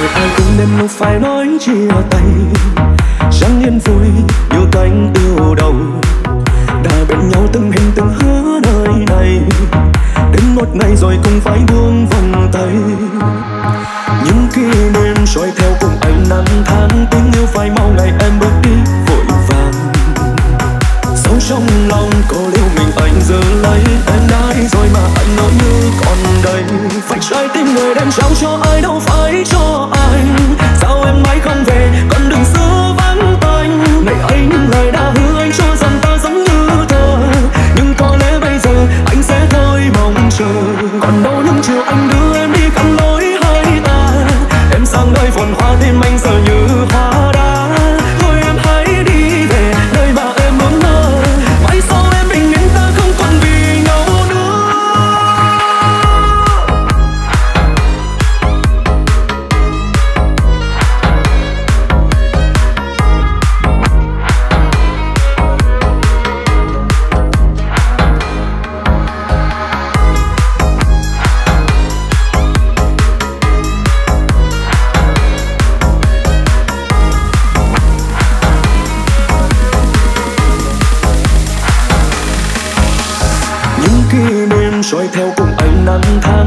ai cũng đến lúc phải nói chia tay. Chẳng yên vui như cánh yêu đầu, đã bên nhau từng hình từng hứa đời này. Đến một ngày rồi cũng phải buông vòng tay. Những kỷ niệm trôi theo cùng anh năm tháng, tình yêu phải mau ngày em bước đi vội vàng. Sâu trong lòng có liêu mình anh giữ lấy, em đã đi rồi mà anh nỗi như còn đây. Phải trái tim người đem trao cho ai đâu phải cho anh. Sao em mãi không về còn đừng xưa vắng tanh. Này anh lời đã hứa anh cho rằng ta giống như thơ, nhưng có lẽ bây giờ anh sẽ thôi mong chờ. Còn đâu những chiều anh đưa em đi cắn lối hai ta, em sang nơi phồn hoa tim anh giờ như hoa đá. Thôi em hãy đi về nơi mà em muốn mơ, mãi sau em bình yên ta không còn vì nhau nữa. Trôi theo cùng anh năm tháng,